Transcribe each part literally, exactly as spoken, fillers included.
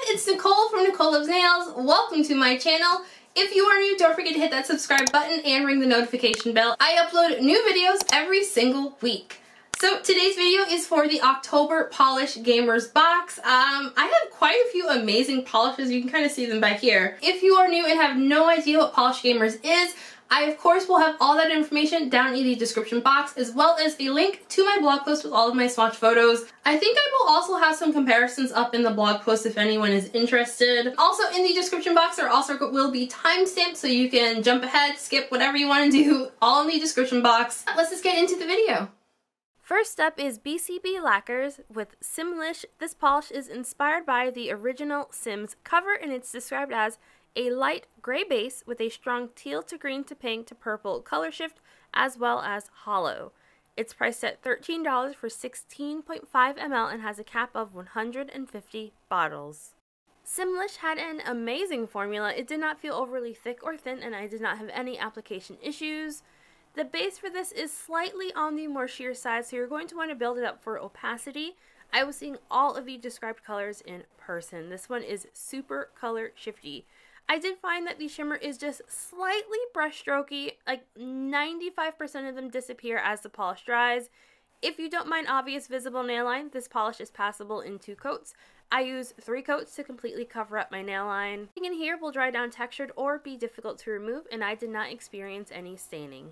it's Nicole from Nicole Loves Nails. Welcome to my channel. If you are new, don't forget to hit that subscribe button and ring the notification bell. I upload new videos every single week. So today's video is for the October Polish Gamers box. Um, I have quite a few amazing polishes. You can kind of see them back here. If you are new and have no idea what Polish Gamers is, I of course will have all that information down in the description box, as well as a link to my blog post with all of my swatch photos. I think I will also have some comparisons up in the blog post if anyone is interested. Also in the description box there also will be timestamps so you can jump ahead, skip, whatever you want to do, all in the description box. Let's just get into the video. First up is B C B Lacquers with Simlish. This polish is inspired by the original Sims cover, and it's described as a light gray base with a strong teal to green to pink to purple color shift, as well as hollow. It's priced at thirteen dollars for sixteen point five milliliters and has a cap of one hundred fifty bottles. Simlish had an amazing formula. It did not feel overly thick or thin, and I did not have any application issues. The base for this is slightly on the more sheer side, so you're going to want to build it up for opacity. I was seeing all of the described colors in person. This one is super color shifty. I did find that the shimmer is just slightly brush strokey, like ninety-five percent of them disappear as the polish dries. If you don't mind obvious visible nail line, this polish is passable in two coats. I use three coats to completely cover up my nail line. Anything in here will dry down textured or be difficult to remove, and I did not experience any staining.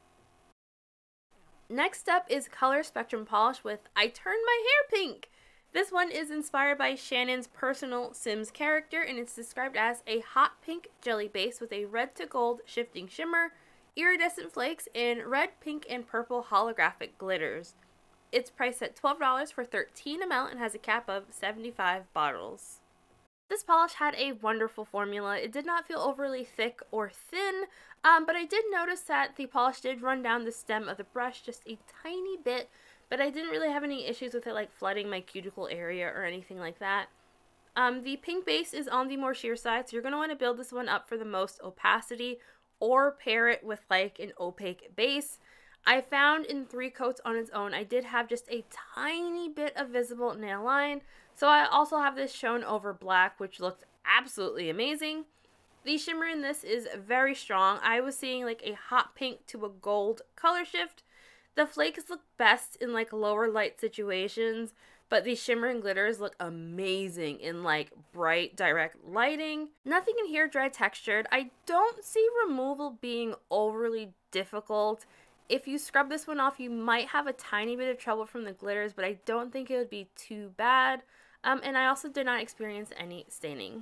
Next up is Color Spectrum Polish with I Turned My Hair Pink. This one is inspired by Shannon's personal Sims character, and it's described as a hot pink jelly base with a red to gold shifting shimmer, iridescent flakes, and red, pink, and purple holographic glitters. It's priced at twelve dollars for thirteen milliliters and has a cap of seventy-five bottles. This polish had a wonderful formula. It did not feel overly thick or thin, um, but I did notice that the polish did run down the stem of the brush just a tiny bit, but I didn't really have any issues with it like flooding my cuticle area or anything like that. Um, the pink base is on the more sheer side, so you're going to want to build this one up for the most opacity or pair it with like an opaque base. I found in three coats on its own, I did have just a tiny bit of visible nail line, so I also have this shown over black, which looked absolutely amazing. The shimmer in this is very strong. I was seeing like a hot pink to a gold color shift. The flakes look best in like lower light situations, but the shimmer and glitters look amazing in like bright direct lighting. Nothing in here dry textured. I don't see removal being overly difficult. If you scrub this one off, you might have a tiny bit of trouble from the glitters, but I don't think it would be too bad. Um, and I also did not experience any staining.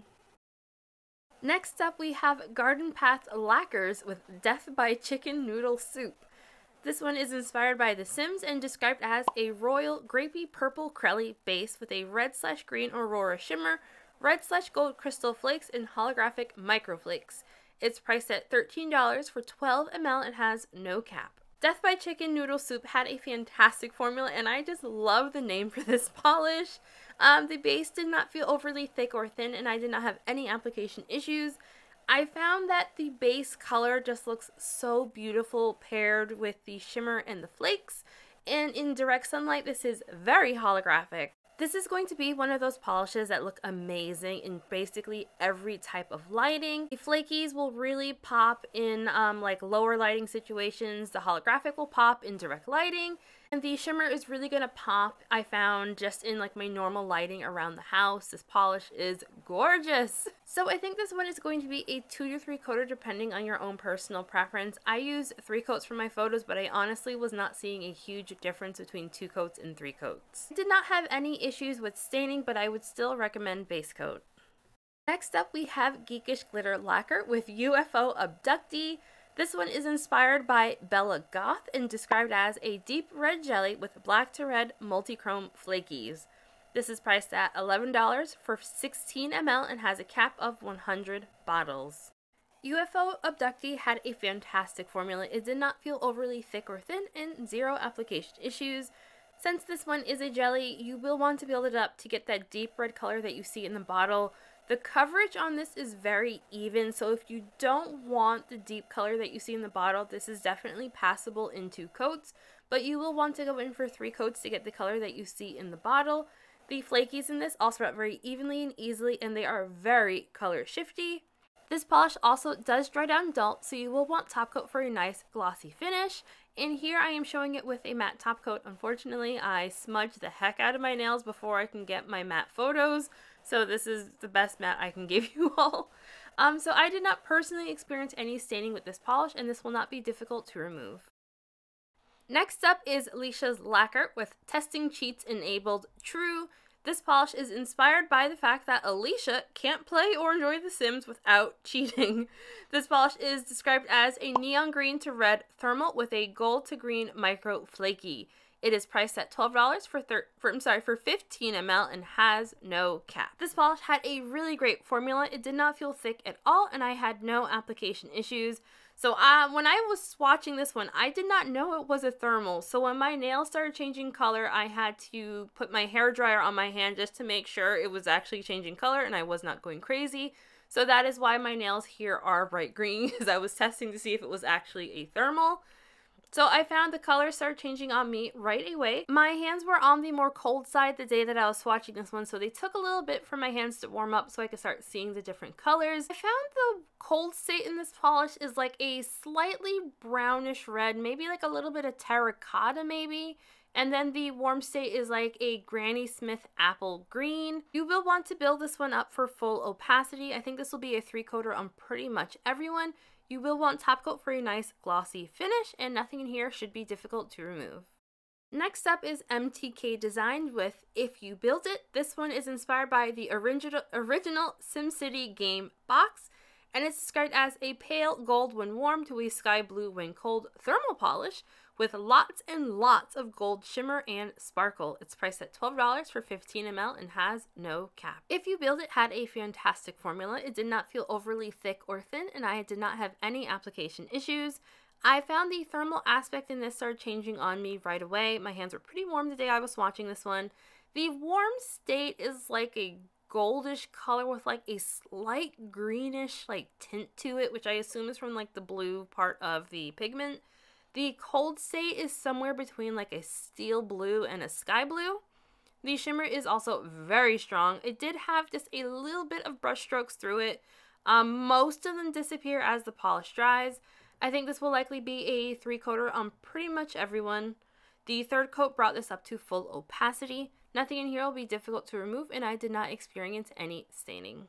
Next up, we have Garden Path Lacquers with Death by Chicken Noodle Soup. This one is inspired by The Sims and described as a royal grapey purple crelly base with a red slash green aurora shimmer, red slash gold crystal flakes, and holographic microflakes. It's priced at thirteen dollars for twelve milliliters and has no cap. Death by Chicken Noodle Soup had a fantastic formula, and I just love the name for this polish. Um, the base did not feel overly thick or thin, and I did not have any application issues. I found that the base color just looks so beautiful paired with the shimmer and the flakes, and in direct sunlight this is very holographic. This is going to be one of those polishes that look amazing in basically every type of lighting. The flakies will really pop in um, like lower lighting situations. The holographic will pop in direct lighting. And the shimmer is really going to pop, I found, just in like my normal lighting around the house. This polish is gorgeous. So I think this one is going to be a two to three coater depending on your own personal preference. I use three coats for my photos, but I honestly was not seeing a huge difference between two coats and three coats. I did not have any issues with staining, but I would still recommend base coat. Next up, we have Geekish Glitter Lacquer with U F O Abductee. This one is inspired by Bella Goth and described as a deep red jelly with black to red multi-chrome flakies. This is priced at eleven dollars for sixteen milliliters and has a cap of one hundred bottles. U F O Abductee had a fantastic formula. It did not feel overly thick or thin and zero application issues. Since this one is a jelly, you will want to build it up to get that deep red color that you see in the bottle. The coverage on this is very even, so if you don't want the deep color that you see in the bottle, this is definitely passable in two coats, but you will want to go in for three coats to get the color that you see in the bottle. The flakies in this all spread out very evenly and easily, and they are very color shifty. This polish also does dry down dull, so you will want top coat for a nice glossy finish. And here I am showing it with a matte top coat. Unfortunately, I smudged the heck out of my nails before I can get my matte photos, so this is the best matte I can give you all. Um, so I did not personally experience any staining with this polish, and this will not be difficult to remove. Next up is Leesha's Lacquer with Testing Cheats Enabled True. This polish is inspired by the fact that Leesha can't play or enjoy The Sims without cheating. This polish is described as a neon green to red thermal with a gold to green micro flaky. It is priced at twelve dollars for, for I'm sorry for fifteen milliliters and has no cap. This polish had a really great formula. It did not feel thick at all, and I had no application issues. So uh, when I was swatching this one, I did not know it was a thermal. So when my nails started changing color, I had to put my hairdryer on my hand just to make sure it was actually changing color and I was not going crazy. So that is why my nails here are bright green, because I was testing to see if it was actually a thermal. So I found the color started changing on me right away. My hands were on the more cold side the day that I was swatching this one, so they took a little bit for my hands to warm up so I could start seeing the different colors. I found the cold state in this polish is like a slightly brownish red, maybe like a little bit of terracotta maybe. And then the warm state is like a Granny Smith apple green. You will want to build this one up for full opacity. I think this will be a three coater on pretty much everyone. You will want top coat for a nice glossy finish, and nothing in here should be difficult to remove. Next up is M T K Design with If You Build It. This one is inspired by the original, original SimCity game box, and it's described as a pale gold when warm to a sky blue when cold thermal polish with lots and lots of gold shimmer and sparkle. It's priced at twelve dollars for fifteen milliliters and has no cap. If You Build It had a fantastic formula. It did not feel overly thick or thin, and I did not have any application issues. I found the thermal aspect in this started changing on me right away. My hands were pretty warm the day I was swatching this one. The warm state is like a goldish color with like a slight greenish like tint to it, which I assume is from like the blue part of the pigment. The cold state is somewhere between like a steel blue and a sky blue. The shimmer is also very strong. It did have just a little bit of brush strokes through it. Um, most of them disappear as the polish dries. I think this will likely be a three coater on pretty much everyone. The third coat brought this up to full opacity. Nothing in here will be difficult to remove, and I did not experience any staining.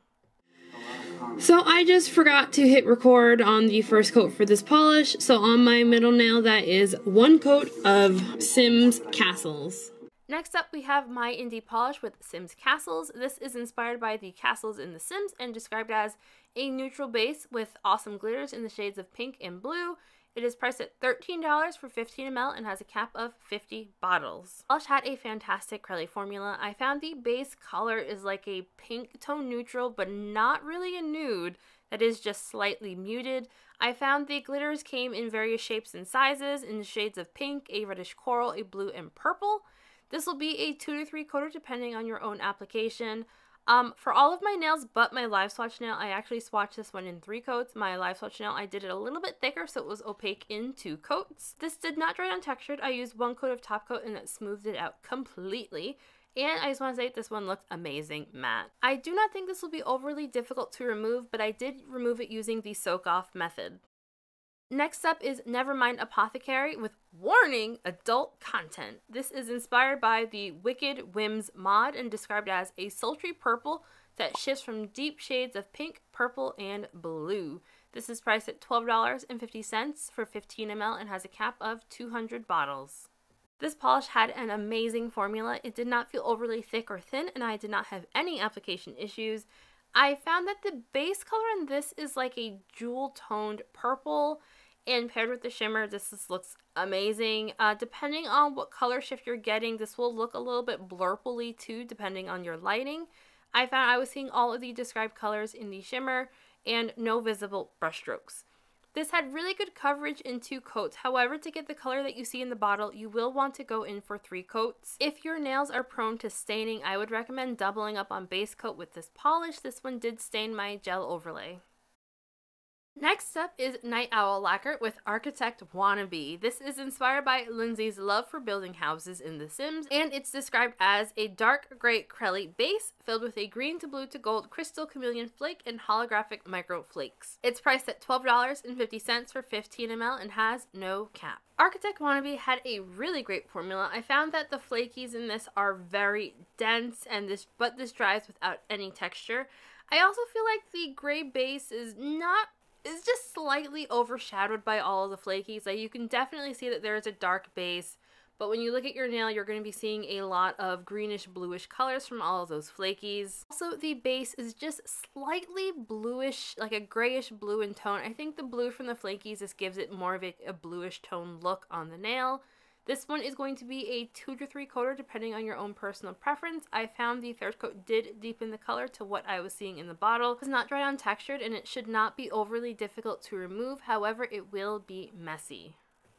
So I just forgot to hit record on the first coat for this polish. So on my middle nail, that is one coat of Sims Castles. Next up, we have my indie polish with Sims Castles. This is inspired by the castles in The Sims and described as a neutral base with awesome glitters in the shades of pink and blue. It is priced at thirteen dollars for fifteen milliliters and has a cap of fifty bottles. Polish had a fantastic Crelly formula. I found the base color is like a pink tone neutral, but not really a nude. That is just slightly muted. I found the glitters came in various shapes and sizes in the shades of pink, a reddish coral, a blue, and purple. This will be a two to three coater depending on your own application. Um, for all of my nails but my live swatch nail, I actually swatched this one in three coats. My live swatch nail, I did it a little bit thicker so it was opaque in two coats. This did not dry down textured. I used one coat of top coat and that smoothed it out completely. And I just want to say this one looked amazing matte. I do not think this will be overly difficult to remove, but I did remove it using the soak off method. Next up is NeVerMind Apothecary with warning adult content. This is inspired by the Wicked Whims mod and described as a sultry purple that shifts from deep shades of pink, purple, and blue. This is priced at twelve dollars and fifty cents for fifteen milliliters and has a cap of two hundred bottles. This polish had an amazing formula. It did not feel overly thick or thin, and I did not have any application issues. I found that the base color in this is like a jewel toned purple, and paired with the shimmer, this just looks amazing. Uh, depending on what color shift you're getting, this will look a little bit blurply too, depending on your lighting. I found I was seeing all of the described colors in the shimmer and no visible brush strokes. This had really good coverage in two coats. However, to get the color that you see in the bottle, you will want to go in for three coats. If your nails are prone to staining, I would recommend doubling up on base coat with this polish. This one did stain my gel overlay. Next up is Night Owl Lacquer with Architect Wannabe. This is inspired by Lindsay's love for building houses in The Sims, and it's described as a dark gray Crelly base filled with a green to blue to gold crystal chameleon flake and holographic micro flakes. It's priced at twelve dollars and fifty cents for fifteen milliliters and has no cap. Architect Wannabe had a really great formula. I found that the flakies in this are very dense, and this but this dries without any texture. I also feel like the gray base is not is just slightly overshadowed by all of the flakies. Like, you can definitely see that there is a dark base, but when you look at your nail, you're going to be seeing a lot of greenish bluish colors from all of those flakies. Also, the base is just slightly bluish, like a grayish blue in tone. I think the blue from the flakies just gives it more of a, a bluish tone look on the nail. This one is going to be a two to three coater depending on your own personal preference. I found the third coat did deepen the color to what I was seeing in the bottle. It's not dry down textured, and it should not be overly difficult to remove. However, it will be messy.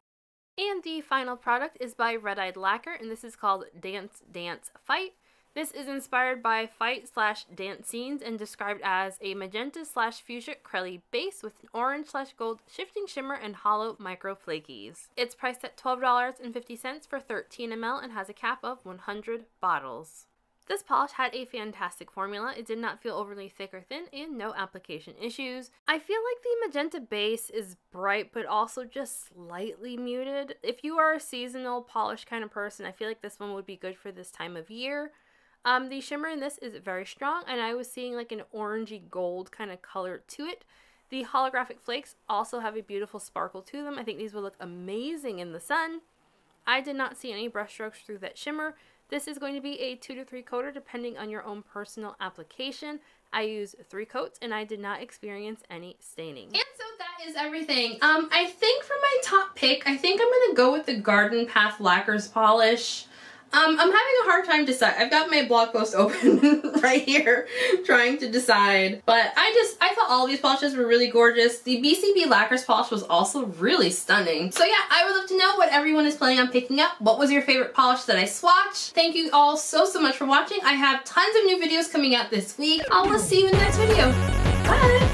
And the final product is by Eyed Lacquer, and this is called Dance Dance Fight. This is inspired by fight slash dance scenes and described as a magenta slash fuchsia Crelly base with an orange slash gold shifting shimmer and hollow micro flakies. It's priced at twelve dollars and fifty cents for thirteen milliliters and has a cap of one hundred bottles. This polish had a fantastic formula. It did not feel overly thick or thin, and no application issues. I feel like the magenta base is bright but also just slightly muted. If you are a seasonal polish kind of person, I feel like this one would be good for this time of year. Um, the shimmer in this is very strong, and I was seeing like an orangey gold kind of color to it. The holographic flakes also have a beautiful sparkle to them. I think these will look amazing in the sun. I did not see any brush strokes through that shimmer. This is going to be a two to three coater depending on your own personal application. I used three coats and I did not experience any staining. And so that is everything. Um, I think for my top pick, I think I'm going to go with the Garden Path Lacquers polish. Um, I'm having a hard time deciding. I've got my blog post open right here trying to decide. But I just, I thought all of these polishes were really gorgeous. The B C B Lacquers polish was also really stunning. So yeah, I would love to know what everyone is planning on picking up. What was your favorite polish that I swatched? Thank you all so, so much for watching. I have tons of new videos coming out this week. I'll see you in the next video. Bye!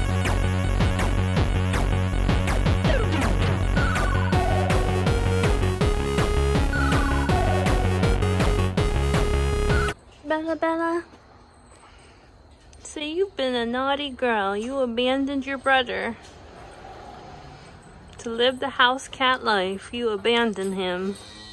Bella, Bella. So you've been a naughty girl. You abandoned your brother. To live the house cat life, you abandoned him.